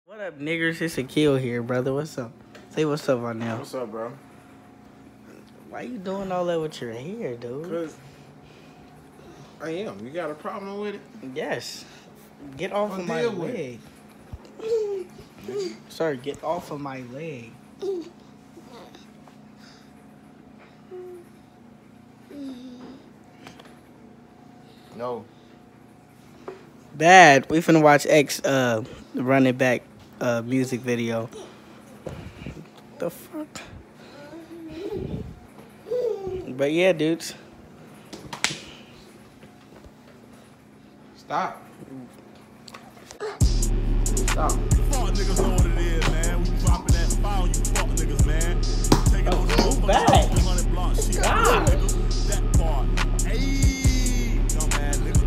What up, niggers? It's Akil here, brother. What's up? Say what's up right now. What's up, bro? Why you doing all that with your hair, dude? Cause I am. You got a problem with it? Yes. Get off of my leg. Sir, get off of my leg. No. Bad. We finna watch X running back music video. The fuck? But yeah, dudes. Stop. Stop. Fuck niggas know what it is, man. We dropping that foul, you fuck niggas, man. Taking on the move back. 100 block shit. Stop. Nigga. That part. Hey, dumbass nigga.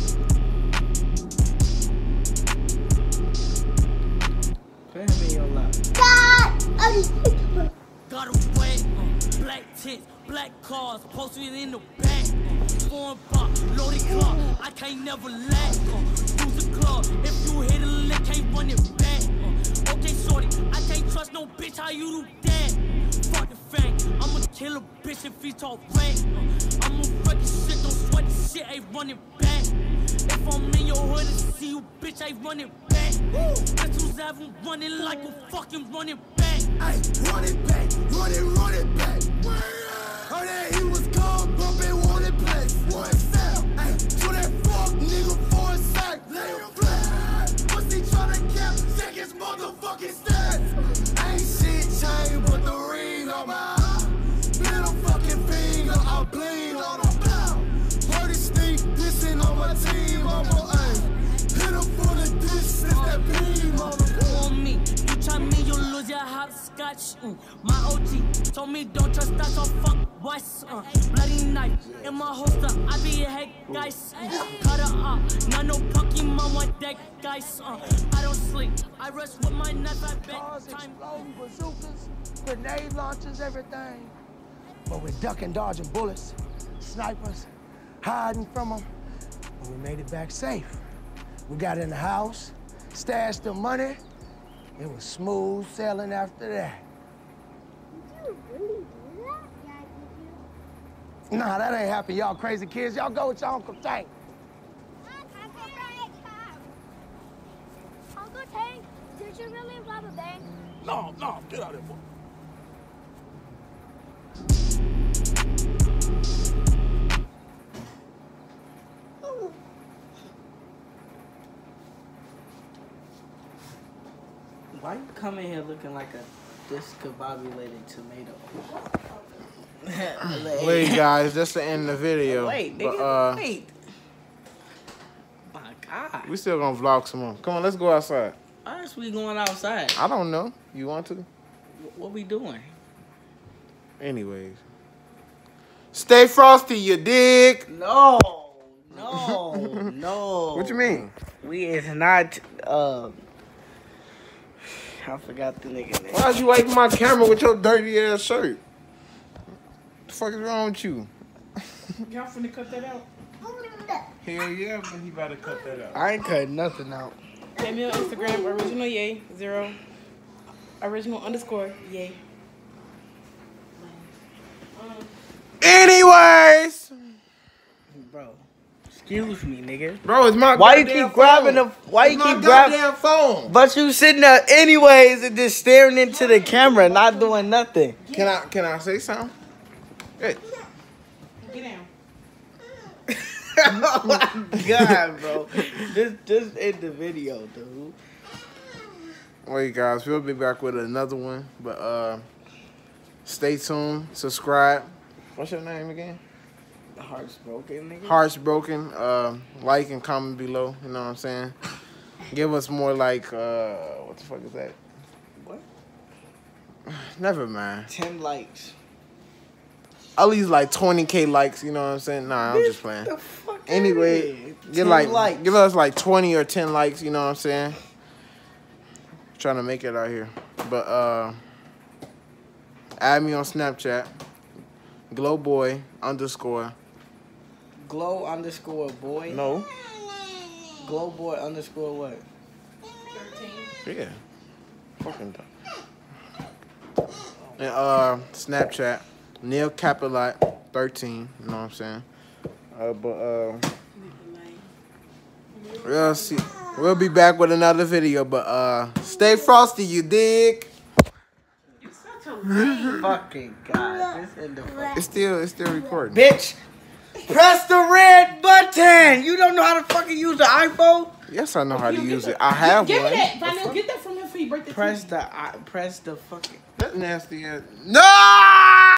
Put him in your lap. Got away, black tits, black cars, posted in the back. Foreign pop, loaded car, I can't never lack. Use the club, if you hit a lick, can't run it back. Okay, shorty, I can't trust no bitch, how you do that? Fuck the fact, I'ma kill a bitch if he talk rank. I'ma wreck his shit, don't sweat the shit, ain't running back. If I'm in your hood and see you, bitch, ain't running back. Bitches have him running like a fucking running back. Ay, run it back, run it back. Heard that he was gone, bumping wanted place. One cell, ay, to that fuck nigga for a sack. Lay him flat. Pussy tryna cap, check his motherfucking stats. Ain't shit changed but the ring on my eye. Middle fucking finger, I bleed on the bow. Heard it sneak, dissing on my team, on my ay. Hit him for the diss, it's that beam on the On me, you try me, you lose your hopscotch. My OG told me don't trust that, so fuck boys. Bloody knife in my holster, I be a head guys. Cut her up, not no Pokemon want that guys. I don't sleep, I rush with my knife, I bet cars, time. exploding bazookas, grenade launchers, everything. But we're ducking, dodging bullets, snipers, hiding from them. But we made it back safe. We got in the house, stashed the money. It was smooth sailing after that. Did you really do that? Yeah, did you? Nah, that ain't happen, y'all crazy kids. Y'all go with your Uncle Tank. Uncle Tank, did you really rob a bank? No, get out of here, boy. Why you come in here looking like a discombobulated tomato? Wait, guys, that's the end of the video. Wait, nigga, but, wait. My God. We still gonna vlog some more. Come on, let's go outside. Why is we going outside? I don't know. You want to? What we doing? Anyways. Stay frosty, you dig? No, no. What you mean? We is not, I forgot the nigga name. Why'd you wipe my camera with your dirty ass shirt? The fuck is wrong with you? Y'all finna cut that out? Hell yeah, but he about to cut that out. I ain't cutting nothing out. Hit me on Instagram, original yay, 0, original _ yay. Anyways. Bro, excuse me, nigga. Bro, it's my Why you goddamn keep grabbing phone. the? Why you It's my keep grabbing? goddamn phone? But you sitting there anyways and just staring into the camera, not doing nothing. Can I say something? Hey. Get down. Oh my God, bro. Just end the video, dude. Wait, guys, we'll be back with another one. But stay tuned. Subscribe. What's your name again? Heart's broken, nigga. Hearts Broken. Like and comment below. You know what I'm saying? Give us more like what the fuck is that? What? Never mind. 10 likes. At least like 20K likes. You know what I'm saying? Nah, I'm just playing. The fuck Anyway, outta here. give 10 likes. give us like 20 or 10 likes. You know what I'm saying? Trying to make it out here, but add me on Snapchat. Glowboy _ Glow _ boy. No. Glowboy _ what? 13. Yeah. fucking dumb. And Snapchat, Neil Capilat 13. You know what I'm saying? We'll see. We'll be back with another video, but stay frosty, you dig? Fucking God. This in the It's still recording. bitch. Press the red button. You don't know how to fucking use the iPhone? Yes, I know how to use it. I have Give one. me that. Vanille, get that from him before you break the Press the fucking. That's nasty. No!